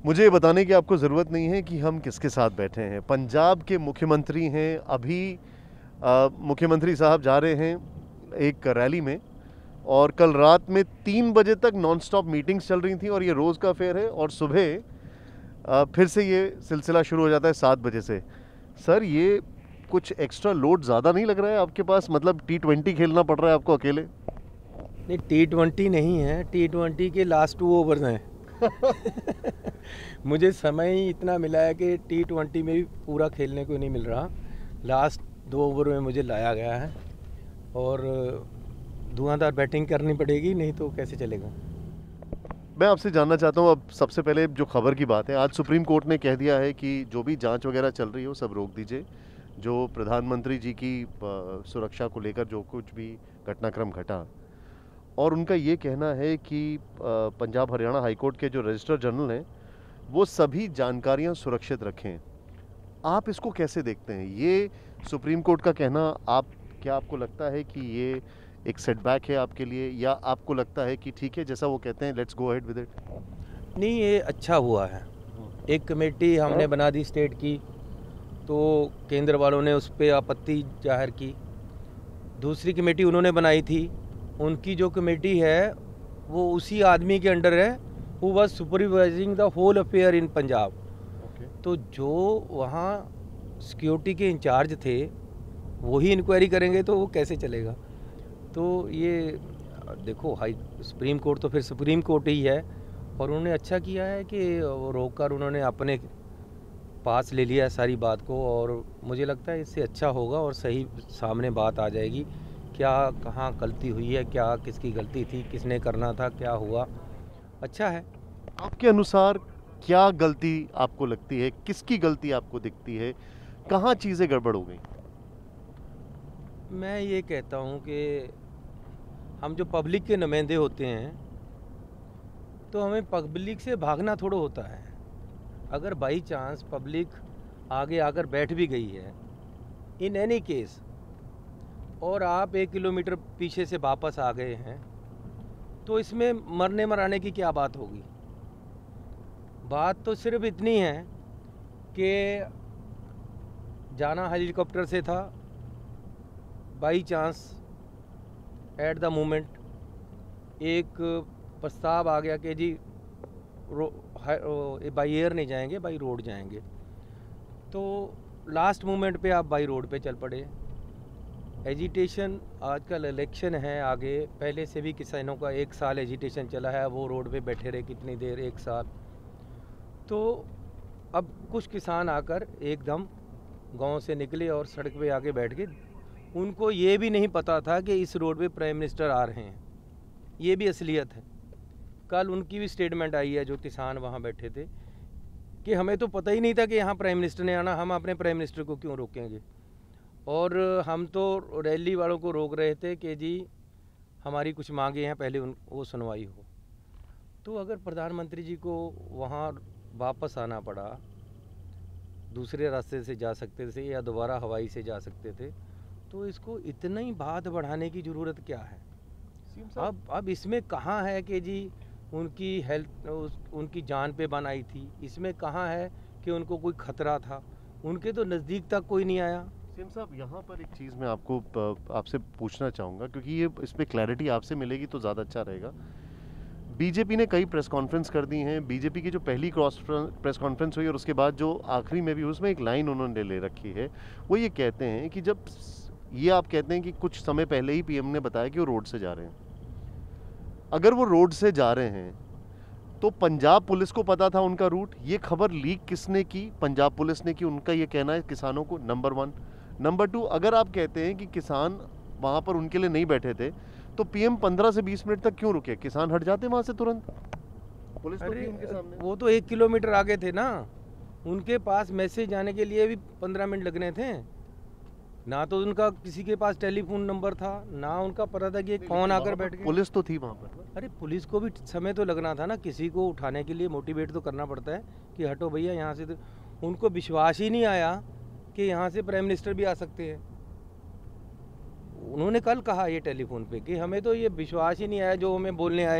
मुझे ये बताने की आपको ज़रूरत नहीं है कि हम किसके साथ बैठे हैं। पंजाब के मुख्यमंत्री हैं। अभी मुख्यमंत्री साहब जा रहे हैं एक रैली में, और कल रात में 3 बजे तक नॉन स्टॉप मीटिंग्स चल रही थी, और ये रोज़ का अफेयर है। और सुबह फिर से ये सिलसिला शुरू हो जाता है 7 बजे से। सर, ये कुछ एक्स्ट्रा लोड ज़्यादा नहीं लग रहा है आपके पास? मतलब T20 खेलना पड़ रहा है आपको अकेले? नहीं, T20 नहीं है, T20 के लास्ट 2 ओवर्स हैं। मुझे समय ही इतना मिला है कि T20 में भी पूरा खेलने को नहीं मिल रहा। लास्ट 2 ओवर में मुझे लाया गया है और धुआंधार बैटिंग करनी पड़ेगी, नहीं तो कैसे चलेगा। मैं आपसे जानना चाहता हूँ, अब सबसे पहले जो खबर की बात है, आज सुप्रीम कोर्ट ने कह दिया है कि जो भी जांच वगैरह चल रही हो सब रोक दीजिए। जो प्रधानमंत्री जी की सुरक्षा को लेकर जो कुछ भी घटनाक्रम घटा, और उनका ये कहना है कि पंजाब हरियाणा हाई कोर्ट के जो रजिस्ट्रार जनरल हैं वो सभी जानकारियां सुरक्षित रखें। आप इसको कैसे देखते हैं, ये सुप्रीम कोर्ट का कहना? क्या आपको लगता है कि ये एक सेटबैक है आपके लिए, या आपको लगता है कि ठीक है जैसा वो कहते हैं, let's go ahead with it? नहीं, ये अच्छा हुआ है। एक कमेटी हमने बना दी स्टेट की, तो केंद्र वालों ने उस पर आपत्ति जाहिर की। दूसरी कमेटी उन्होंने बनाई थी, उनकी जो कमेटी है वो उसी आदमी के अंडर है, who was supervising the whole affair in Punjab. तो जो वहाँ सिक्योरिटी के इंचार्ज थे वही इंक्वायरी करेंगे तो वो कैसे चलेगा। तो ये देखो, हाई सुप्रीम कोर्ट तो फिर सुप्रीम कोर्ट ही है, और उन्होंने अच्छा किया है कि वो रोक कर उन्होंने अपने पास ले लिया सारी बात को, और मुझे लगता है इससे अच्छा होगा और सही सामने बात आ जाएगी, क्या कहाँ गलती हुई है, क्या किसकी गलती थी, किसने करना था, क्या हुआ। अच्छा है। आपके अनुसार क्या गलती आपको लगती है, किसकी गलती आपको दिखती है, कहाँ चीज़ें गड़बड़ हो गई? मैं ये कहता हूँ कि हम जो पब्लिक के नुमाइंदे होते हैं तो हमें पब्लिक से भागना थोड़ा होता है। अगर बाई चांस पब्लिक आगे आकर बैठ भी गई है इन एनी केस, और आप 1 किलोमीटर पीछे से वापस आ गए हैं, तो इसमें मरने मराने की क्या बात होगी। बात तो सिर्फ इतनी है कि जाना हेलीकॉप्टर से था, by chance at the moment एक प्रस्ताव आ गया कि जी बाई एयर नहीं जाएंगे, बाई रोड जाएंगे, तो लास्ट मोमेंट पे आप बाई रोड पे चल पड़े। एजिटेशन, आजकल इलेक्शन है आगे, पहले से भी किसानों का 1 साल एजिटेशन चला है, वो रोड पे बैठे रहे कितनी देर, 1 साल। तो अब कुछ किसान आकर एकदम गांव से निकले और सड़क पे आके बैठ गए। उनको ये भी नहीं पता था कि इस रोड पे प्राइम मिनिस्टर आ रहे हैं, ये भी असलियत है। कल उनकी भी स्टेटमेंट आई है, जो किसान वहाँ बैठे थे, कि हमें तो पता ही नहीं था कि यहाँ प्राइम मिनिस्टर ने आना, हम अपने प्राइम मिनिस्टर को क्यों रोकेंगे। और हम तो रैली वालों को रोक रहे थे कि जी हमारी कुछ मांगे हैं, पहले वो सुनवाई हो। तो अगर प्रधानमंत्री जी को वहाँ वापस आना पड़ा, दूसरे रास्ते से जा सकते थे या दोबारा हवाई से जा सकते थे, तो इसको इतना ही बात बढ़ाने की ज़रूरत क्या है। अब इसमें कहाँ है कि जी उनकी हेल्थ, उनकी जान पे बन आई थी, इसमें कहाँ है कि उनको कोई खतरा था, उनके तो नज़दीक तक कोई नहीं आया। सीएम साहब, यहाँ पर एक चीज़ मैं आपसे पूछना चाहूँगा, क्योंकि ये इस पर क्लैरिटी आपसे मिलेगी तो ज़्यादा अच्छा रहेगा। बीजेपी ने कई प्रेस कॉन्फ्रेंस कर दी हैं। बीजेपी की जो पहली प्रेस कॉन्फ्रेंस हुई और उसके बाद जो आखिरी में भी, उसमें एक लाइन उन्होंने ले रखी है। वो ये कहते हैं कि जब ये आप कहते हैं कि कुछ समय पहले ही पीएम ने बताया कि वो रोड से जा रहे हैं। अगर वो रोड से जा रहे हैं तो पंजाब पुलिस को पता था उनका रूट। ये खबर लीक किसने की? पंजाब पुलिस ने की, उनका ये कहना है किसानों को, नंबर 1। नंबर 2, अगर आप कहते हैं कि किसान वहाँ पर उनके लिए नहीं बैठे थे, तो पीएम 15 से 20 मिनट तक क्यों रुके? किसान हट जाते वहाँ से तुरंत, पुलिस तो थी उनके सामने। वो तो 1 किलोमीटर आगे थे ना, उनके पास मैसेज जाने के लिए भी 15 मिनट लगने थे। ना तो उनका किसी के पास टेलीफोन नंबर था, ना उनका पता था कि कौन आकर बैठ गया। पुलिस तो थी वहाँ पर। अरे पुलिस को भी समय तो लगना था ना, किसी को उठाने के लिए मोटिवेट तो करना पड़ता है कि हटो भैया यहाँ से। तो उनको विश्वास ही नहीं आया कि यहाँ से प्राइम मिनिस्टर भी आ सकते हैं। उन्होंने कल कहा ये टेलीफोन पे कि हमें तो ये विश्वास ही नहीं आया जो हमें बोलने आए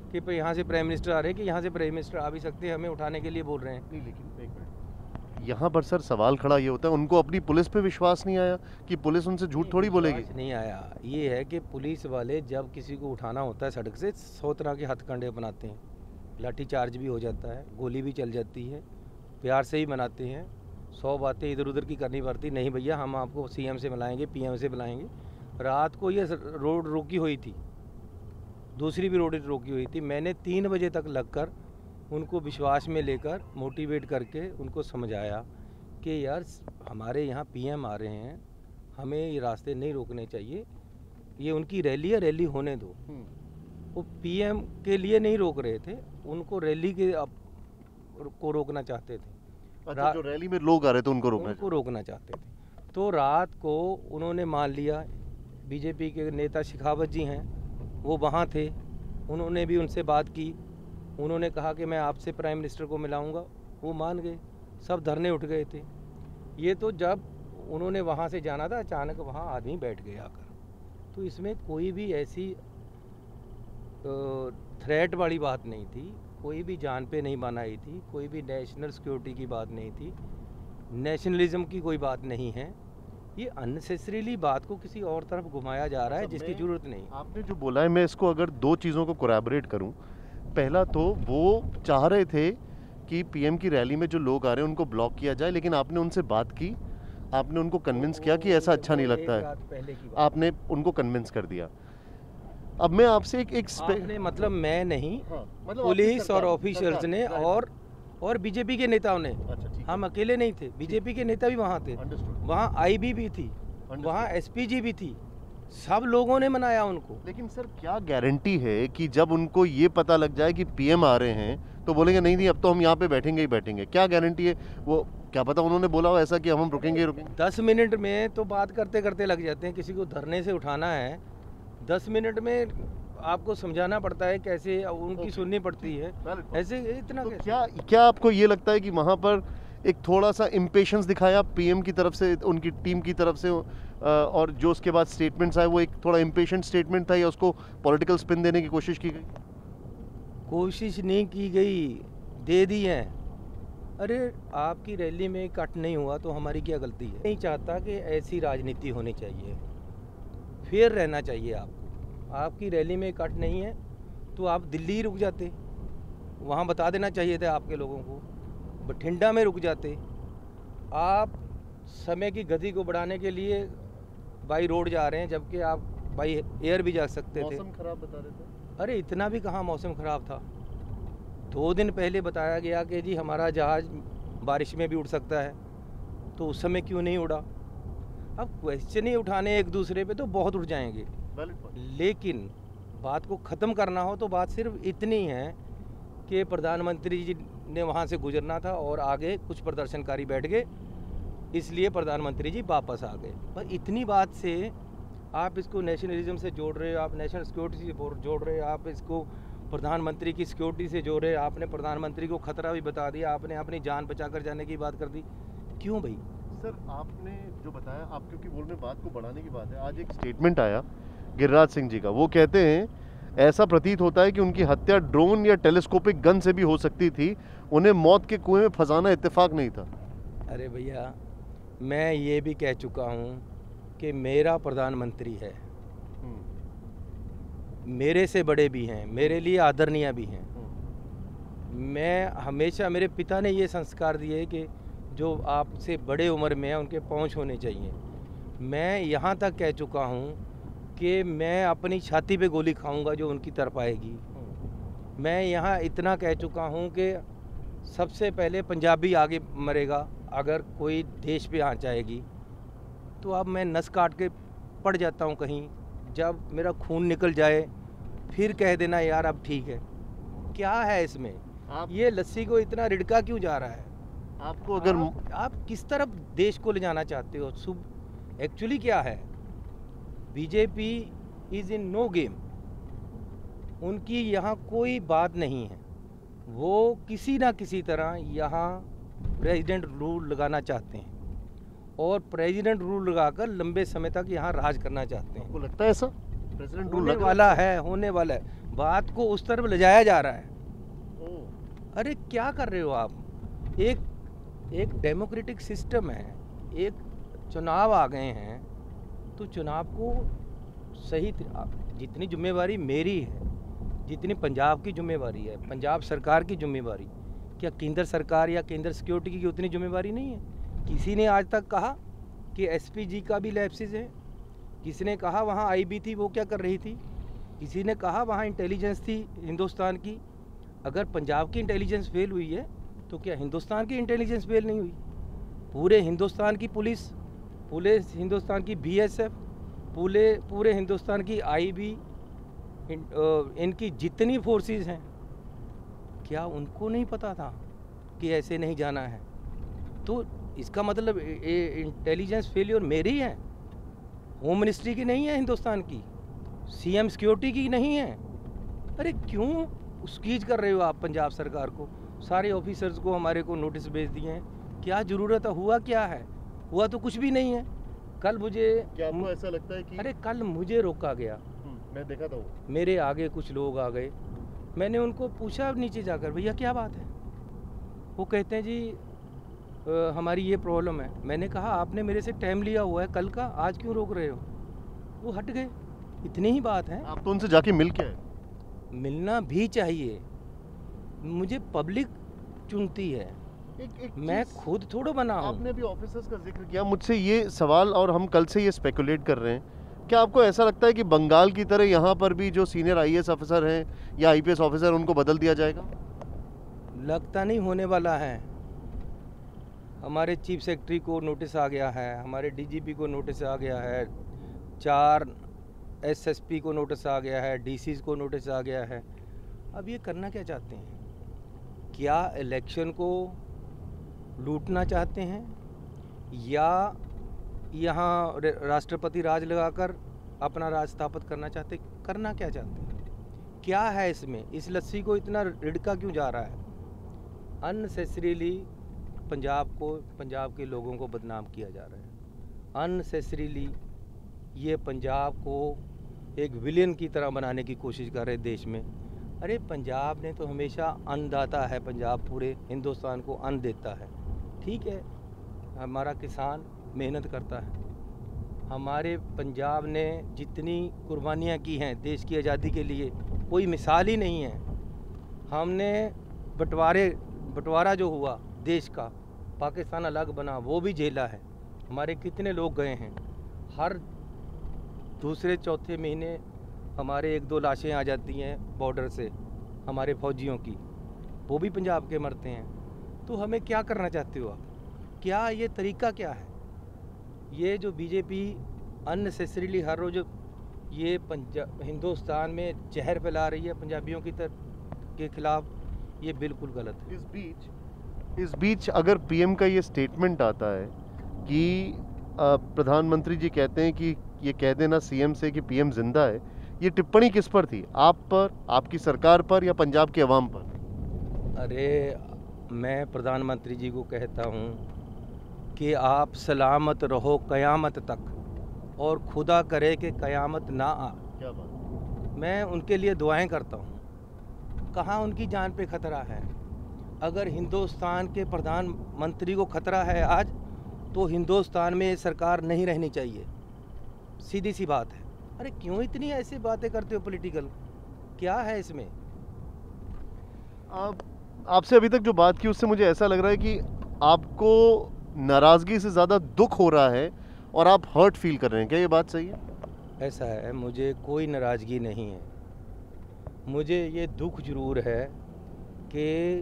कि भाई यहाँ से प्राइम मिनिस्टर आ रहे हैं, कि यहाँ से प्राइम मिनिस्टर आ भी सकते हैं, हमें उठाने के लिए बोल रहे हैं। नहीं, लेकिन एक मिनट, यहाँ पर सर सवाल खड़ा ये होता है, उनको अपनी पुलिस पे विश्वास नहीं आया कि पुलिस उनसे झूठ थोड़ी बोलेगी? विश्वास नहीं आया, ये है कि पुलिस वाले जब किसी को उठाना होता है सड़क से 100 तरह के हथकंडे अपनाते हैं, लाठी चार्ज भी हो जाता है, गोली भी चल जाती है, प्यार से ही मनाते हैं, 100 बातें इधर उधर की करनी पड़ती। नहीं भैया, हम आपको सीएम से मिलाएंगे, पीएम से मिलाएंगे। रात को ये रोड रोकी हुई थी, दूसरी भी रोड रोकी हुई थी। मैंने 3 बजे तक लगकर उनको विश्वास में लेकर मोटिवेट करके उनको समझाया कि यार हमारे यहाँ पीएम आ रहे हैं, हमें ये रास्ते नहीं रोकने चाहिए, ये उनकी रैली है, रैली होने दो। वो पीएम के लिए नहीं रोक रहे थे, उनको रैली के को रोकना चाहते थे। अच्छा, जो रैली में लोग आ रहे थे उनको रोकना चाहते थे। तो रात को उन्होंने मान लिया, बीजेपी के नेता शेखावत जी हैं, वो वहाँ थे, उन्होंने भी उनसे बात की, उन्होंने कहा कि मैं आपसे प्राइम मिनिस्टर को मिलाऊंगा, वो मान गए, सब धरने उठ गए थे। ये तो जब उन्होंने वहाँ से जाना था, अचानक वहाँ आदमी बैठ गए आकर। तो इसमें कोई भी ऐसी थ्रेट वाली बात नहीं थी, कोई भी जान पे नहीं बनाई थी, कोई भी नेशनल सिक्योरिटी की बात नहीं थी, नेशनलिज्म की कोई बात नहीं है। ये अननेसेसरीली बात को किसी और तरफ घुमाया जा रहा है जिसकी ज़रूरत नहीं। आपने जो बोला है, मैं इसको अगर 2 चीज़ों को कोलैबोरेट करूं, पहला तो वो चाह रहे थे कि पीएम की रैली में जो लोग आ रहे हैं उनको ब्लॉक किया जाए, लेकिन आपने उनसे बात की, आपने उनको कन्विंस किया कि ऐसा अच्छा नहीं लगता है, आपने उनको कन्विंस कर दिया। अब मैं आपसे एक मतलब मैं नहीं, हाँ, मतलब पुलिस और ऑफिशियल्स ने और बीजेपी के नेताओं ने, अच्छा, हम अकेले नहीं थे, बीजेपी के नेता भी वहाँ थे, वहाँ आईबी भी थी, वहाँ एसपीजी भी थी, सब लोगों ने मनाया उनको। लेकिन सर क्या गारंटी है कि जब उनको ये पता लग जाए कि पीएम आ रहे हैं तो बोलेंगे नहीं नहीं अब तो हम यहाँ पे बैठेंगे ही बैठेंगे? क्या गारंटी है? वो क्या पता उन्होंने बोला हो ऐसा कि हम रुकेंगे ही रुकेंगे। 10 मिनट में तो बात करते करते लग जाते हैं। किसी को धरने से उठाना है 10 मिनट में आपको समझाना पड़ता है, कैसे उनकी सुननी पड़ती है, ऐसे इतना तो क्या आपको ये लगता है कि वहाँ पर एक थोड़ा सा इम्पेशंस दिखाया पीएम की तरफ से, उनकी टीम की तरफ से, और जो उसके बाद स्टेटमेंट्स आए वो एक थोड़ा इम्पेशेंट स्टेटमेंट था, या उसको पॉलिटिकल स्पिन देने की कोशिश की गई? कोशिश नहीं की गई, दे दी है। अरे आपकी रैली में कट नहीं हुआ तो हमारी क्या गलती है? नहीं चाहता कि ऐसी राजनीति होनी चाहिए, फेयर रहना चाहिए आपको। आपकी रैली में कट नहीं है तो आप दिल्ली ही रुक जाते, वहाँ बता देना चाहिए था आपके लोगों को, बठिंडा में रुक जाते। आप समय की गति को बढ़ाने के लिए बाई रोड जा रहे हैं, जबकि आप बाई एयर भी जा सकते थे। मौसम खराब बता रहे थे। अरे इतना भी कहाँ मौसम ख़राब था। 2 दिन पहले बताया गया कि जी हमारा जहाज़ बारिश में भी उड़ सकता है, तो उस समय क्यों नहीं उड़ा? अब क्वेश्चन ही उठाने एक दूसरे पे तो बहुत उड़ जाएंगे, लेकिन बात को ख़त्म करना हो तो बात सिर्फ इतनी है कि प्रधानमंत्री जी ने वहाँ से गुजरना था और आगे कुछ प्रदर्शनकारी बैठ गए, इसलिए प्रधानमंत्री जी वापस आ गए। पर इतनी बात से आप इसको नेशनलिज्म से जोड़ रहे हो, आप नेशनल सिक्योरिटी से जोड़ रहे हो, आप इसको प्रधानमंत्री की सिक्योरिटी से जोड़ रहे हो, आपने प्रधानमंत्री को खतरा भी बता दिया, आपने अपनी जान बचा कर जाने की बात कर दी। क्यों भाई? सर आपने जो बताया, आप क्योंकि बोल रहे बात को बढ़ाने की बात है, आज एक स्टेटमेंट आया गिरिराज सिंह जी का, वो कहते हैं ऐसा प्रतीत होता है कि उनकी हत्या ड्रोन या टेलीस्कोपिक गन से भी हो सकती थी, उन्हें मौत के कुएं में फंसाना इत्तेफाक नहीं था। अरे भैया, मैं ये भी कह चुका हूँ कि मेरा प्रधानमंत्री है, मेरे से बड़े भी हैं, मेरे लिए आदरणीय भी हैं। मैं हमेशा, मेरे पिता ने ये संस्कार दिए कि जो आपसे बड़े उम्र में है उनके पहुँच होने चाहिए। मैं यहाँ तक कह चुका हूँ कि मैं अपनी छाती पे गोली खाऊंगा जो उनकी तरफ आएगी। मैं यहाँ इतना कह चुका हूँ कि सबसे पहले पंजाबी आगे मरेगा अगर कोई देश पे आँच आएगी। तो अब मैं नस काट के पड़ जाता हूँ कहीं, जब मेरा खून निकल जाए फिर कह देना यार अब ठीक है। क्या है इसमें? ये लस्सी को इतना रिड़का क्यों जा रहा है? आपको अगर आप किस तरफ देश को ले जाना चाहते हो? एक्चुअली क्या है, BJP is in no game. उनकी यहाँ कोई बात नहीं है, वो किसी ना किसी तरह यहाँ प्रेसिडेंट रूल लगाना चाहते हैं और प्रेसिडेंट रूल लगाकर लंबे समय तक यहाँ राज करना चाहते हैं। आपको लगता है ऐसा? प्रेसिडेंट रूल होने वाला है, होने वाला है। बात को उस तरफ ले जाया जा रहा है। अरे क्या कर रहे हो आप? एक डेमोक्रेटिक सिस्टम है, एक चुनाव आ गए हैं, तो चुनाव को सही जितनी जिम्मेवारी मेरी है, जितनी पंजाब की जिम्मेवारी है, पंजाब सरकार की जिम्मेवारी, क्या केंद्र सरकार या केंद्र सिक्योरिटी की उतनी जिम्मेवारी नहीं है? किसी ने आज तक कहा कि एसपीजी का भी लैप्सेस है? किसी ने कहा वहाँ आईबी थी, वो क्या कर रही थी? किसी ने कहा वहाँ इंटेलिजेंस थी हिंदुस्तान की? अगर पंजाब की इंटेलिजेंस फेल हुई है तो क्या हिंदुस्तान की इंटेलिजेंस फेल नहीं हुई? पूरे हिंदुस्तान की पुलिस, पूरे हिंदुस्तान की बीएसएफ, पूरे हिंदुस्तान की आईबी, इनकी जितनी फोर्सेस हैं, क्या उनको नहीं पता था कि ऐसे नहीं जाना है? तो इसका मतलब इंटेलिजेंस फेलियर मेरी है, होम मिनिस्ट्री की नहीं है, हिंदुस्तान की सीएम सिक्योरिटी की नहीं है। अरे क्यों उसकीज कर रहे हो आप पंजाब सरकार को? सारे ऑफिसर्स को हमारे को नोटिस भेज दिए हैं, क्या ज़रूरत है? हुआ क्या है? हुआ तो कुछ भी नहीं है। कल मुझे क्या आपको ऐसा लगता है कि अरे कल मुझे रोका गया, मैं देखा था, मेरे आगे कुछ लोग आ गए, मैंने उनको पूछा नीचे जाकर, भैया क्या बात है? वो कहते हैं जी हमारी ये प्रॉब्लम है। मैंने कहा आपने मेरे से टाइम लिया हुआ है कल का, आज क्यों रोक रहे हो? वो हट गए, इतनी ही बात है। आप तो उनसे जाके मिल के आए। मिलना भी चाहिए, मुझे पब्लिक चुनती है, मैं खुद थोड़ा बना हूँ। आपने भी ऑफिसर्स का जिक्र किया, मुझसे ये सवाल और हम कल से ये स्पेकुलेट कर रहे हैं, क्या आपको ऐसा लगता है कि बंगाल की तरह यहाँ पर भी जो सीनियर आईएएस ऑफिसर हैं या आईपीएस ऑफिसर, उनको बदल दिया जाएगा? लगता नहीं होने वाला है। हमारे चीफ सेक्रेटरी को नोटिस आ गया है, हमारे डीजीपी को नोटिस आ गया है, 4 एसएसपी को नोटिस आ गया है, डीसीज को नोटिस आ गया है। अब ये करना क्या चाहते हैं? क्या इलेक्शन को लूटना चाहते हैं या यहाँ राष्ट्रपति राज लगाकर अपना राज स्थापित करना चाहते? करना क्या चाहते हैं? क्या है इसमें? इस लस्सी को इतना रिड़का क्यों जा रहा है? अननेसेसरीली पंजाब के लोगों को बदनाम किया जा रहा है। अननेसेसरीली ये पंजाब को एक विलेन की तरह बनाने की कोशिश कर रहे देश में। अरे पंजाब ने तो हमेशा अन्नदाता है, पंजाब पूरे हिंदुस्तान को अन्न देता है। ठीक है, हमारा किसान मेहनत करता है, हमारे पंजाब ने जितनी कुर्बानियाँ की हैं देश की आज़ादी के लिए कोई मिसाल ही नहीं है। हमने बंटवारा जो हुआ देश का, पाकिस्तान अलग बना, वो भी झेला है। हमारे कितने लोग गए हैं, हर दूसरे चौथे महीने हमारे 1-2 लाशें आ जाती हैं बॉर्डर से हमारे फौजियों की, वो भी पंजाब के मरते हैं। तो हमें क्या करना चाहते हो आप? क्या ये तरीका क्या है? ये जो बीजेपी अननेसेसरीली हर रोज़ ये हिंदुस्तान में जहर फैला रही है पंजाबियों के खिलाफ, ये बिल्कुल गलत है। इस बीच अगर पीएम का ये स्टेटमेंट आता है कि प्रधानमंत्री जी कहते हैं कि ये कह देना सीएम से कि पीएम जिंदा है, ये टिप्पणी किस पर थी? आप पर, आपकी सरकार पर, या पंजाब के अवाम पर? अरे मैं प्रधानमंत्री जी को कहता हूँ कि आप सलामत रहो क़यामत तक, और खुदा करे कि क़यामत ना आ। क्या बात? मैं उनके लिए दुआएं करता हूँ। कहाँ उनकी जान पे ख़तरा है? अगर हिंदुस्तान के प्रधानमंत्री को ख़तरा है आज, तो हिंदुस्तान में सरकार नहीं रहनी चाहिए, सीधी सी बात है। अरे क्यों इतनी ऐसी बातें करते हो पॉलिटिकल? क्या है इसमें? आपसे अभी तक जो बात की उससे मुझे ऐसा लग रहा है कि आपको नाराज़गी से ज़्यादा दुख हो रहा है और आप हर्ट फील कर रहे हैं, क्या ये बात सही है? ऐसा है, मुझे कोई नाराज़गी नहीं है, मुझे ये दुख ज़रूर है कि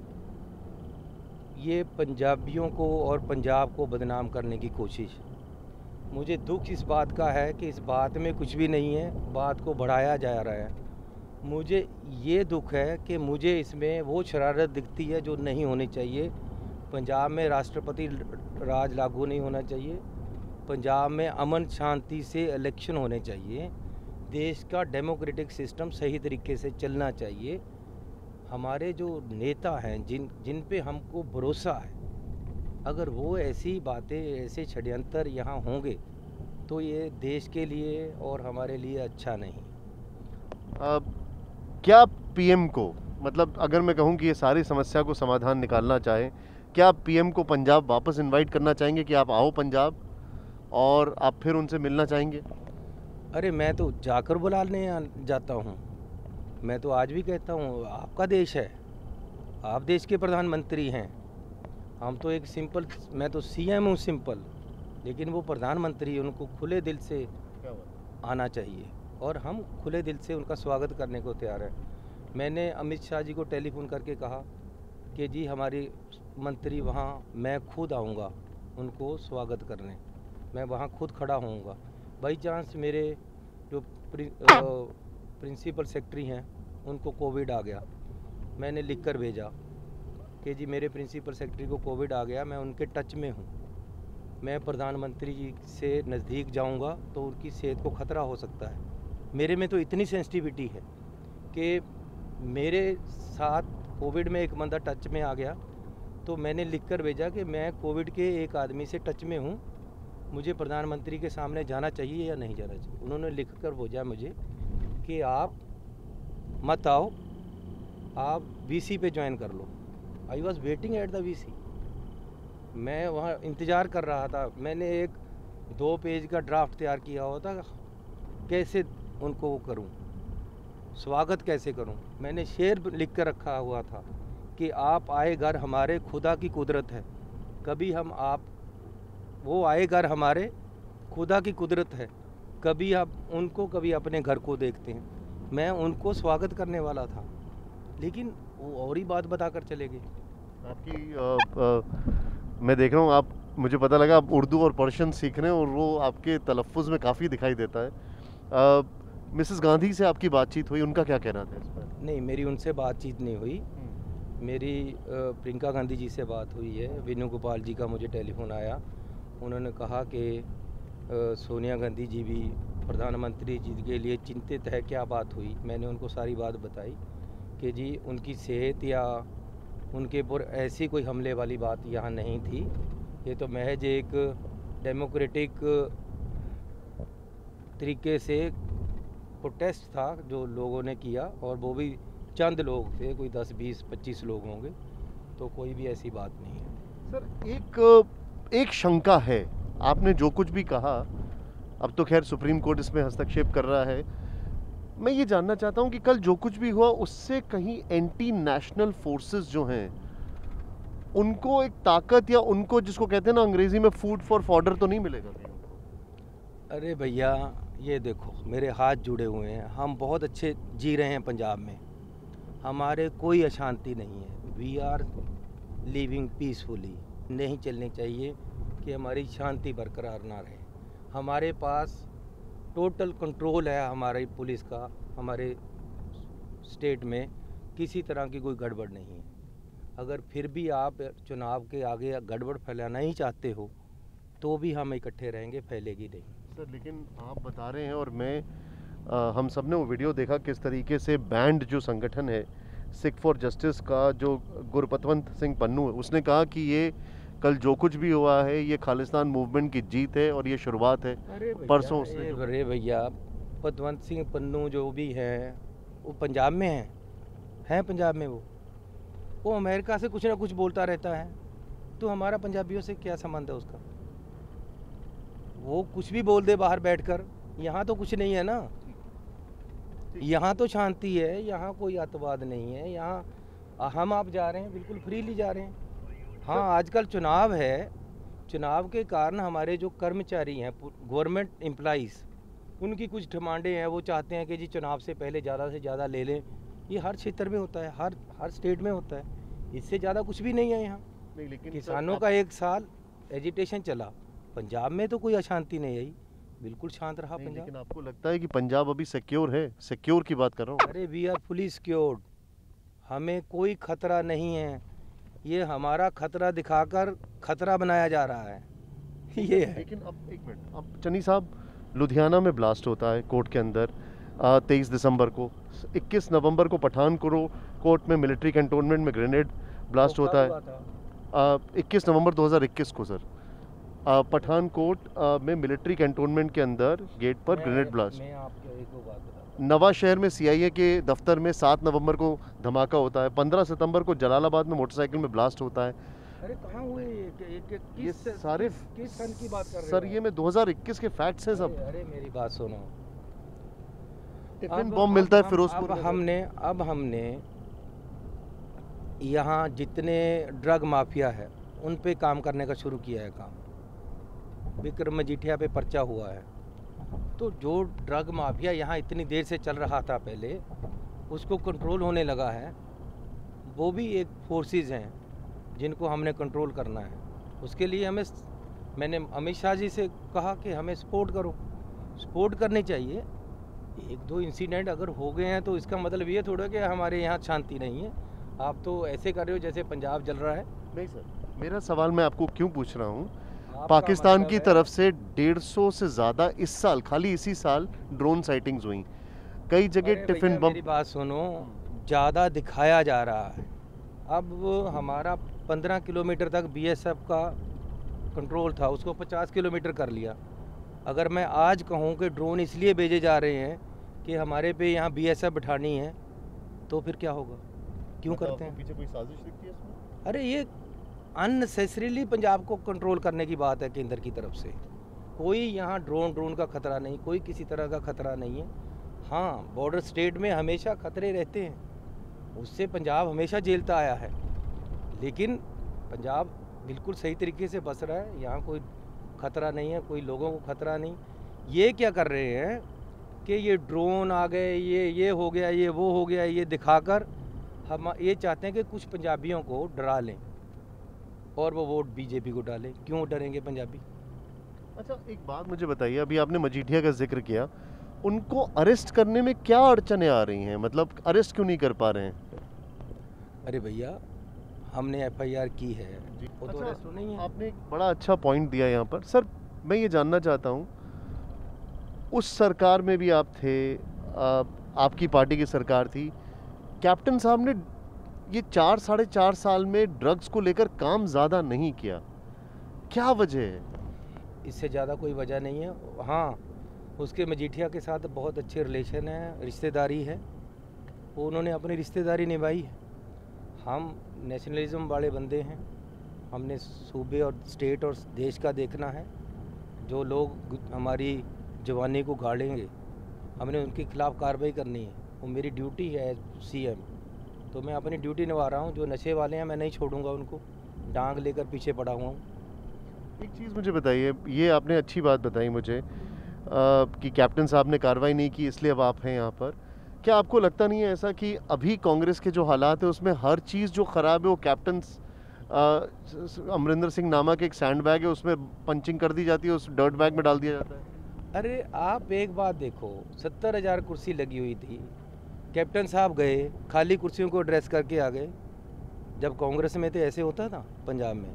ये पंजाबियों को और पंजाब को बदनाम करने की कोशिश। मुझे दुख इस बात का है कि इस बात में कुछ भी नहीं है, बात को बढ़ाया जा रहा है। मुझे ये दुख है कि मुझे इसमें वो शरारत दिखती है जो नहीं होनी चाहिए। पंजाब में राष्ट्रपति राज लागू नहीं होना चाहिए, पंजाब में अमन शांति से इलेक्शन होने चाहिए, देश का डेमोक्रेटिक सिस्टम सही तरीके से चलना चाहिए। हमारे जो नेता हैं जिन पे हमको भरोसा है, अगर वो ऐसी बातें, ऐसे षड्यंत्र यहाँ होंगे तो ये देश के लिए और हमारे लिए अच्छा नहीं। क्या पीएम को, मतलब अगर मैं कहूं कि ये सारी समस्या को समाधान निकालना चाहें, क्या आप पीएम को पंजाब वापस इनवाइट करना चाहेंगे कि आप आओ पंजाब और आप फिर उनसे मिलना चाहेंगे? अरे मैं तो जाकर बुलाने जाता हूँ। मैं तो आज भी कहता हूँ आपका देश है, आप देश के प्रधानमंत्री हैं। हम तो एक सिंपल, मैं तो सीएम हूँ सिंपल, लेकिन वो प्रधानमंत्री, उनको खुले दिल से आना चाहिए और हम खुले दिल से उनका स्वागत करने को तैयार हैं। मैंने अमित शाह जी को टेलीफोन करके कहा कि जी हमारी मंत्री वहाँ, मैं खुद आऊँगा उनको स्वागत करने, मैं वहाँ खुद खड़ा होऊंगा। बाई चांस मेरे जो प्रिंसिपल सेक्रेटरी हैं उनको कोविड आ गया, मैंने लिख कर भेजा कि जी मेरे प्रिंसिपल सेक्रेटरी को कोविड आ गया, मैं उनके टच में हूँ, मैं प्रधानमंत्री जी से नज़दीक जाऊँगा तो उनकी सेहत को ख़तरा हो सकता है। मेरे में तो इतनी सेंसिटिविटी है कि मेरे साथ कोविड में एक बंदा टच में आ गया तो मैंने लिख कर भेजा कि मैं कोविड के एक आदमी से टच में हूँ, मुझे प्रधानमंत्री के सामने जाना चाहिए या नहीं जाना चाहिए। उन्होंने लिख कर भेजा मुझे कि आप मत आओ, आप वीसी पे ज्वाइन कर लो। I was waiting at the VC, मैं वहाँ इंतज़ार कर रहा था। मैंने एक 2 पेज का ड्राफ्ट तैयार किया हुआ था, कैसे उनको वो करूँ, स्वागत कैसे करूँ। मैंने शेर लिख कर रखा हुआ था कि आप आए घर हमारे, खुदा की कुदरत है, कभी हम आप, वो आए घर हमारे, खुदा की कुदरत है, कभी आप उनको कभी अपने घर को देखते हैं। मैं उनको स्वागत करने वाला था, लेकिन वो और ही बात बता कर चले गए। आपकी मैं देख रहा हूँ, आप, मुझे पता लगा आप उर्दू और पर्शियन सीख रहे हैं और वो आपके तलफ़्फ़ुज़ में काफ़ी दिखाई देता है। मिसेस गांधी से आपकी बातचीत हुई, उनका क्या कहना था इस पर? नहीं, मेरी उनसे बातचीत नहीं हुई। मेरी प्रियंका गांधी जी से बात हुई है। वेणुगोपाल जी का मुझे टेलीफोन आया, उन्होंने कहा कि सोनिया गांधी जी भी प्रधानमंत्री जी के लिए चिंतित है। क्या बात हुई? मैंने उनको सारी बात बताई कि जी उनकी सेहत या उनके ऊपर ऐसी कोई हमले वाली बात यहाँ नहीं थी, ये तो महज एक डेमोक्रेटिक तरीके से प्रोटेस्ट था जो लोगों ने किया, और वो भी चंद लोग थे, कोई 10, 20, 25 लोग होंगे, तो कोई भी ऐसी बात नहीं है। सर एक शंका है, आपने जो कुछ भी कहा, अब तो खैर सुप्रीम कोर्ट इसमें हस्तक्षेप कर रहा है, मैं ये जानना चाहता हूँ कि कल जो कुछ भी हुआ उससे कहीं एंटी नेशनल फोर्सेस जो हैं उनको एक ताकत, या उनको जिसको कहते हैं ना अंग्रेजी में फूड फॉर फॉडर, तो नहीं मिलेगा कहीं उनको? अरे भैया ये देखो, मेरे हाथ जुड़े हुए हैं, हम बहुत अच्छे जी रहे हैं पंजाब में, हमारे कोई अशांति नहीं है, वी आर लिविंग पीसफुली। नहीं चलनी चाहिए कि हमारी शांति बरकरार ना रहे। हमारे पास टोटल कंट्रोल है हमारी पुलिस का, हमारे स्टेट में किसी तरह की कोई गड़बड़ नहीं है। अगर फिर भी आप चुनाव के आगे गड़बड़ फैलाना ही चाहते हो तो भी हम इकट्ठे रहेंगे, फैलेगी नहीं। सर लेकिन आप बता रहे हैं, और मैं हम सब ने वो वीडियो देखा किस तरीके से बैंड जो संगठन है सिख फॉर जस्टिस का, जो गुरपतवंत सिंह पन्नू है, उसने कहा कि ये कल जो कुछ भी हुआ है ये खालिस्तान मूवमेंट की जीत है और ये शुरुआत है। परसों उसने अरे भैया, पतवंत सिंह पन्नू जो भी हैं वो पंजाब में हैं पंजाब में, वो अमेरिका से कुछ ना कुछ बोलता रहता है, तो हमारा पंजाबियों से क्या संबंध है उसका? वो कुछ भी बोल दे बाहर बैठकर, यहाँ तो कुछ नहीं है ना, यहाँ तो शांति है, यहाँ कोई अतवाद नहीं है, यहाँ हम आप जा रहे हैं बिल्कुल फ्रीली जा रहे हैं। हाँ, आजकल चुनाव है, चुनाव के कारण हमारे जो कर्मचारी हैं, गवर्नमेंट एम्प्लॉइज़, उनकी कुछ डिमांडें हैं, वो चाहते हैं कि जी चुनाव से पहले ज़्यादा से ज़्यादा ले लें। ये हर क्षेत्र में होता है, हर स्टेट में होता है, इससे ज़्यादा कुछ भी नहीं है यहाँ। नहीं, लेकिन किसानों का 1 साल एजिटेशन चला, पंजाब में तो कोई अशांति नहीं आई, बिल्कुल शांत रहा पंजाब। लेकिन आपको लगता है कि पंजाब अभी सिक्योर है? सिक्योर की बात कर रहा हूँ। अरे वी आर फुली सिक्योर्ड, हमें कोई खतरा नहीं है, ये हमारा खतरा दिखाकर खतरा बनाया जा रहा है। ये है। लेकिन अब एक मिनट, अब चन्नी साहब, लुधियाना में ब्लास्ट होता है कोर्ट के अंदर 23 दिसंबर को, 21 नवंबर को पठानकोट में मिलिट्री कैंटोनमेंट में ग्रेनेड ब्लास्ट होता है। 21 नवंबर 2021 को सर, पठानकोट में मिलिट्री कैंटोनमेंट के अंदर गेट पर ग्रेनेड ब्लास्ट। मैं आपको एक बात बता, नवा शहर में सीआईए के दफ्तर में 7 नवंबर को धमाका होता है, 15 सितंबर को जलालाबाद में मोटरसाइकिल में ब्लास्ट होता है। अरे कहाँ हुए ये सारे किस सन की बात कर रहे सर हो? ये में 2021 के फैक्ट्स हैं सब। अरे मेरी बात सुनो। टिफिन बॉम्ब मिलता है फिरोजपुर में। अब हमने यहाँ जितने ड्रग माफिया है उन पे काम करने का शुरू किया है काम। विक्रम मजीठिया पे पर्चा हुआ है, तो जो ड्रग माफिया यहाँ इतनी देर से चल रहा था पहले, उसको कंट्रोल होने लगा है। वो भी एक फोर्सेस हैं जिनको हमने कंट्रोल करना है। उसके लिए मैंने अमित शाह जी से कहा कि हमें सपोर्ट करो, सपोर्ट करनी चाहिए। एक दो इंसिडेंट अगर हो गए हैं तो इसका मतलब ये थोड़ा कि हमारे यहाँ शांति नहीं है। आप तो ऐसे कर रहे हो जैसे पंजाब जल रहा है। नहीं सर, मेरा सवाल मैं आपको क्यों पूछ रहा हूँ, आपका पाकिस्तान मतलब की है- तरफ से 150 से ज़्यादा इस साल, खाली इसी साल ड्रोन साइटिंग्स हुई, कई जगह अरे टिफिन भैया, बम। मेरी बात सुनो, ज़्यादा दिखाया जा रहा है। अब हमारा 15 किलोमीटर तक बीएसएफ का कंट्रोल था, उसको 50 किलोमीटर कर लिया। अगर मैं आज कहूँ कि ड्रोन इसलिए भेजे जा रहे हैं कि हमारे पे यहाँ बीएसएफ बिठानी है, तो फिर क्या होगा? क्यों करते हैं? पीछे कोई साजिश दिखती है इसमें? अरे ये अननेसेसरीली पंजाब को कंट्रोल करने की बात है केंद्र की तरफ से। कोई यहाँ ड्रोन का खतरा नहीं, कोई किसी तरह का खतरा नहीं है। हाँ, बॉर्डर स्टेट में हमेशा खतरे रहते हैं, उससे पंजाब हमेशा झेलता आया है, लेकिन पंजाब बिल्कुल सही तरीके से बस रहा है। यहाँ कोई खतरा नहीं है, कोई लोगों को खतरा नहीं। ये क्या कर रहे हैं कि ये ड्रोन आ गए, ये हो गया, ये वो हो गया, ये दिखाकर हम ये चाहते हैं कि कुछ पंजाबियों को डरा लें और वो वोट बीजेपी को डालें। क्यों डरेंगे पंजाबी? अच्छा, एक बात मुझे बताइए, अभी आपने मजीठिया का जिक्र किया, उनको अरेस्ट करने में क्या अड़चनें आ रही हैं? मतलब अरेस्ट क्यों नहीं कर पा रहे हैं? अरे भैया, हमने एफआईआर की है, वो तो अच्छा, अरेस्ट तो नहीं है। आपने एक बड़ा अच्छा पॉइंट दिया यहाँ पर। सर मैं ये जानना चाहता हूँ, उस सरकार में भी आप थे, आपकी पार्टी की सरकार थी, कैप्टन साहब ने ये 4 साढ़े 4 साल में ड्रग्स को लेकर काम ज़्यादा नहीं किया, क्या वजह है? इससे ज़्यादा कोई वजह नहीं है। हाँ, उसके मजीठिया के साथ बहुत अच्छे रिलेशन है, रिश्तेदारी है, वो उन्होंने अपनी रिश्तेदारी निभाई है। हम नेशनलिज्म वाले बंदे हैं, हमने सूबे और स्टेट और देश का देखना है। जो लोग हमारी जवानी को गाड़ेंगे, हमने उनके खिलाफ कार्रवाई करनी है। वो मेरी ड्यूटी है सीएम, तो मैं अपनी ड्यूटी निभा रहा हूँ। जो नशे वाले हैं मैं नहीं छोड़ूंगा उनको, डांग लेकर पीछे पड़ा हुआ हूँ। एक चीज़ मुझे बताइए, ये आपने अच्छी बात बताई मुझे कि कैप्टन साहब ने कार्रवाई नहीं की इसलिए अब आप हैं यहाँ पर। क्या आपको लगता नहीं है ऐसा कि अभी कांग्रेस के जो हालात है उसमें हर चीज़ जो ख़राब है वो कैप्टन अमरिंदर सिंह नामक एक सैंड बैग है, उसमें पंचिंग कर दी जाती है, उस डर्ट बैग में डाल दिया जाता है? अरे आप एक बात देखो, 70,000 कुर्सी लगी हुई थी, कैप्टन साहब गए, खाली कुर्सियों को एड्रेस करके आ गए। जब कांग्रेस में थे ऐसे होता था पंजाब में?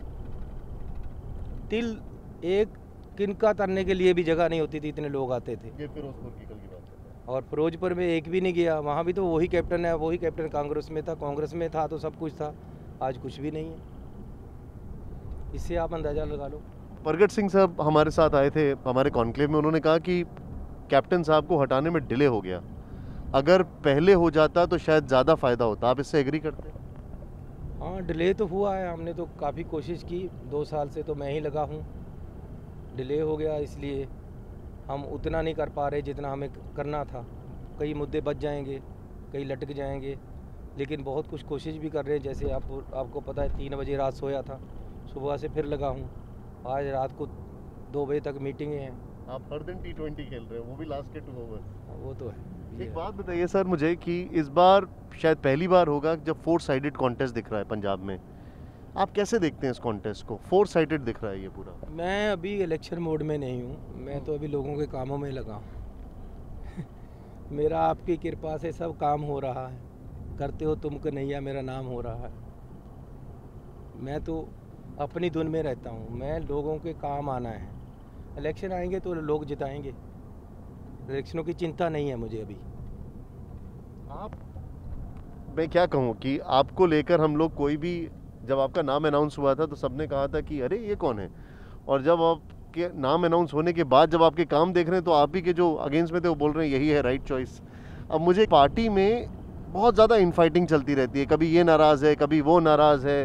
तिल एक किनका तरने के लिए भी जगह नहीं होती थी, इतने लोग आते थे। ये फिरोजपुर की कल की बात है। और फिरोजपुर में एक भी नहीं गया, वहाँ भी तो वही कैप्टन है, वही कैप्टन कांग्रेस में था। कांग्रेस में था तो सब कुछ था, आज कुछ भी नहीं है। इससे आप अंदाज़ा लगा लो। प्रगट सिंह साहब हमारे साथ आए थे हमारे कॉन्क्लेव में, उन्होंने कहा कि कैप्टन साहब को हटाने में डिले हो गया, अगर पहले हो जाता तो शायद ज़्यादा फ़ायदा होता। आप इससे एग्री करते हैं? हाँ, डिले तो हुआ है, हमने तो काफ़ी कोशिश की, 2 साल से तो मैं ही लगा हूँ। डिले हो गया इसलिए हम उतना नहीं कर पा रहे जितना हमें करना था। कई मुद्दे बच जाएंगे, कई लटक जाएंगे, लेकिन बहुत कुछ कोशिश भी कर रहे हैं। जैसे आपको पता है 3 बजे रात सोया था, सुबह से फिर लगा हूँ। आज रात को 2 बजे तक मीटिंगें हैं। आप हर दिन T20 खेल रहे हो, वो भी लास्ट के 2 ओवर। वो तो है। एक बात बताइए सर मुझे कि इस बार शायद पहली बार होगा जब 4 साइडेड कॉन्टेस्ट दिख रहा है पंजाब में। आप कैसे देखते हैं इस कॉन्टेस्ट को? 4 साइडेड दिख रहा है ये पूरा। मैं अभी इलेक्शन मोड में नहीं हूँ, मैं तो अभी लोगों के कामों में लगा हूँ। मेरा आपकी कृपा से सब काम हो रहा है, करते हो तुम कन्हैया मेरा नाम हो रहा है। मैं तो अपनी धुन में रहता हूँ, मैं लोगों के काम आना है। इलेक्शन आएंगे तो लोग जिताएंगे, इलेक्शनों की चिंता नहीं है मुझे अभी। आप, मैं क्या कहूँ कि आपको लेकर हम लोग कोई भी, जब आपका नाम अनाउंस हुआ था तो सबने कहा था कि अरे ये कौन है, और जब आप आपके नाम अनाउंस होने के बाद जब आपके काम देख रहे हैं तो आप ही के जो अगेंस्ट में थे वो बोल रहे हैं यही है राइट चॉइस। अब मुझे पार्टी में बहुत ज़्यादा इनफाइटिंग चलती रहती है, कभी ये नाराज़ है कभी वो नाराज़ है।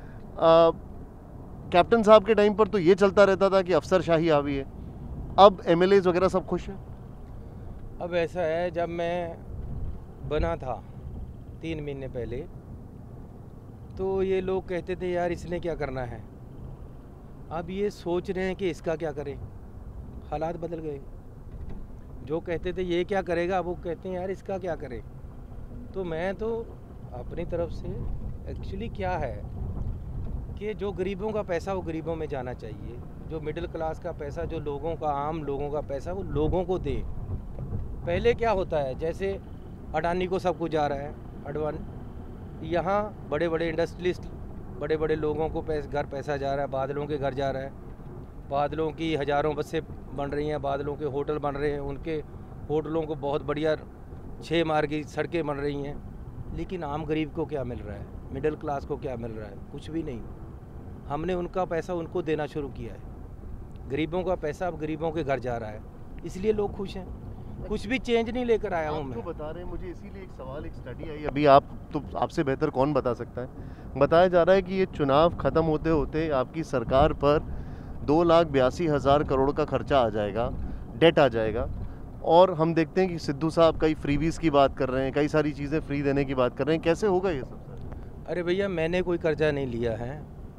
कैप्टन साहब के टाइम पर तो ये चलता रहता था कि अफसरशाही हावी है, अब एमएलएज वगैरह सब खुश हैं। अब ऐसा है, जब मैं बना था 3 महीने पहले तो ये लोग कहते थे यार इसने क्या करना है, अब ये सोच रहे हैं कि इसका क्या करें। हालात बदल गए, जो कहते थे ये क्या करेगा वो कहते हैं यार इसका क्या करें। तो मैं तो अपनी तरफ से एक्चुअली क्या है कि जो गरीबों का पैसा वो गरीबों में जाना चाहिए, जो मिडिल क्लास का पैसा, जो लोगों का, आम लोगों का पैसा वो लोगों को दे। पहले क्या होता है, जैसे अडानी को सब कुछ जा रहा है, यहाँ बड़े बड़े इंडस्ट्रियलिस्ट, बड़े बड़े लोगों को घर पैसा जा रहा है, बादलों के घर जा रहा है, बादलों की हज़ारों बसें बन रही हैं, बादलों के होटल बन रहे हैं, उनके होटलों को बहुत बढ़िया 6 मार्गी सड़कें बन रही हैं। लेकिन आम गरीब को क्या मिल रहा है, मिडिल क्लास को क्या मिल रहा है? कुछ भी नहीं। हमने उनका पैसा उनको देना शुरू किया है, गरीबों का पैसा अब गरीबों के घर जा रहा है, इसलिए लोग खुश हैं। कुछ भी चेंज नहीं लेकर आया हूँ मैं। तो बता रहे हैं मुझे, इसीलिए एक सवाल, एक स्टडी आई अभी, आप तो आपसे बेहतर कौन बता सकता है। बताया जा रहा है कि ये चुनाव ख़त्म होते होते आपकी सरकार पर 2,82,000 करोड़ का खर्चा आ जाएगा, डेट आ जाएगा। और हम देखते हैं कि सिद्धू साहब कई फ्रीबीज़ की बात कर रहे हैं, कई सारी चीज़ें फ्री देने की बात कर रहे हैं। कैसे होगा ये सब सर? अरे भैया, मैंने कोई कर्जा नहीं लिया है।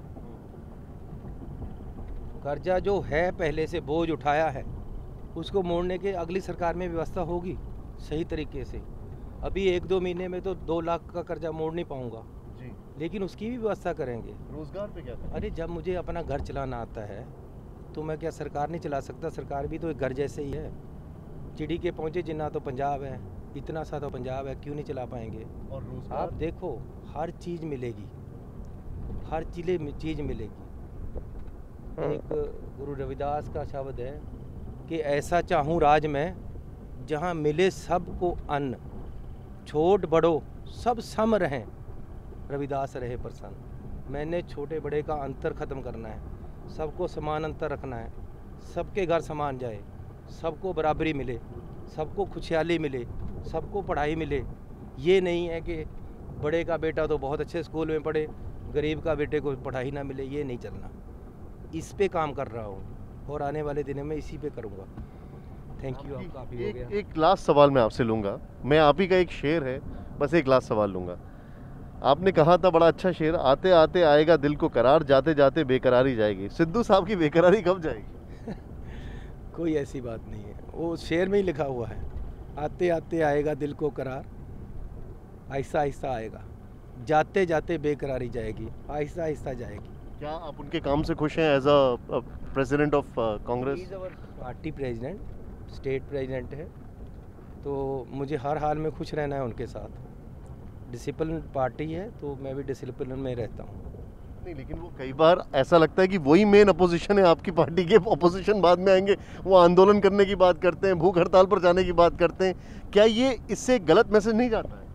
कर्जा जो है पहले से बोझ उठाया है, उसको मोड़ने के अगली सरकार में व्यवस्था होगी सही तरीके से। अभी 1-2 महीने में तो 2 लाख का कर्जा मोड़ नहीं पाऊंगा जी, लेकिन उसकी भी व्यवस्था करेंगे। रोजगार पे क्या करें? अरे जब मुझे अपना घर चलाना आता है तो मैं क्या सरकार नहीं चला सकता? सरकार भी तो एक घर जैसे ही है। चिड़ी के पहुँचे जिन्ना तो पंजाब है, इतना सा तो पंजाब है, क्यों नहीं चला पाएंगे? और रोजगार आप देखो, हर चीज़ मिलेगी, हर चीज़ मिलेगी। एक गुरु रविदास का शब्द है कि ऐसा चाहूँ राज में जहाँ मिले सबको अन्न, छोट बड़ो सब सम रहें, रविदास रहे प्रसन्न। मैंने छोटे बड़े का अंतर ख़त्म करना है, सबको समान अंतर रखना है, सबके घर समान जाए, सबको बराबरी मिले, सबको खुशहाली मिले, सबको पढ़ाई मिले। ये नहीं है कि बड़े का बेटा तो बहुत अच्छे स्कूल में पढ़े, गरीब का बेटे को पढ़ाई ना मिले, ये नहीं चलना। इस पे काम कर रहा हूँ और आने वाले दिनों में इसी पे करूँगा। Thank you. आप काफ़ी हो गया। एक लास्ट सवाल मैं आपसे लूँगा, मैं आप ही का एक शेर है, बस एक लास्ट सवाल लूँगा। आपने कहा था, बड़ा अच्छा शेर, आते आते आएगा दिल को करार, जाते जाते बेकरारी जाएगी। सिद्धू साहब की बेकरारी कब जाएगी? कोई ऐसी बात नहीं है, वो शेर में ही लिखा हुआ है, आते आते आएगा दिल को करार, आहिस्ता आहिस्ता आएगा, जाते जाते बेकरारी जाएगी, आहिस्ता आहिस्ता जाएगी। क्या आप उनके काम से खुश हैं as a president of Congress? Party president, state president है, तो मुझे हर हाल में खुश रहना है उनके साथ। डिसिप्लिन पार्टी है तो मैं भी डिसिप्लिन में रहता हूँ। नहीं, लेकिन वो कई बार ऐसा लगता है कि वही मेन अपोजिशन है आपकी पार्टी के, अपोजिशन बाद में आएंगे, वो आंदोलन करने की बात करते हैं, भूख हड़ताल पर जाने की बात करते हैं। क्या ये इससे गलत मैसेज नहीं जाता है?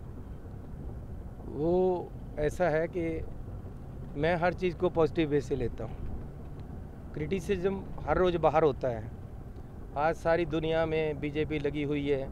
वो ऐसा है कि मैं हर चीज़ को पॉजिटिव वे से लेता हूँ। क्रिटिसिज्म हर रोज़ बाहर होता है। आज सारी दुनिया में बीजेपी लगी हुई है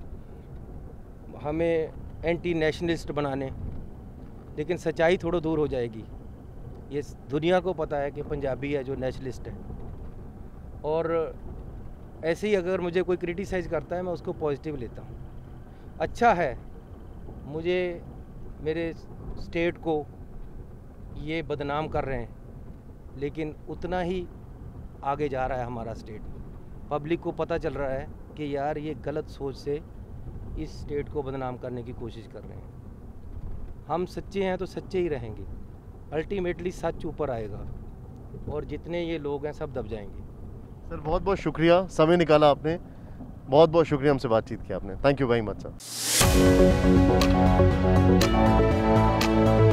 हमें एंटी नेशनलिस्ट बनाने, लेकिन सच्चाई थोड़ा दूर हो जाएगी। ये दुनिया को पता है कि पंजाबी है जो नेशनलिस्ट है, और ऐसे ही अगर मुझे कोई क्रिटिसाइज़ करता है मैं उसको पॉजिटिव लेता हूँ। अच्छा है, मुझे मेरे स्टेट को ये बदनाम कर रहे हैं, लेकिन उतना ही आगे जा रहा है हमारा स्टेट। पब्लिक को पता चल रहा है कि यार ये गलत सोच से इस स्टेट को बदनाम करने की कोशिश कर रहे हैं। हम सच्चे हैं तो सच्चे ही रहेंगे, अल्टीमेटली सच ऊपर आएगा और जितने ये लोग हैं सब दब जाएंगे। सर बहुत बहुत शुक्रिया, समय निकाला आपने, बहुत बहुत शुक्रिया हमसे बातचीत की आपने। Thank you very much sir.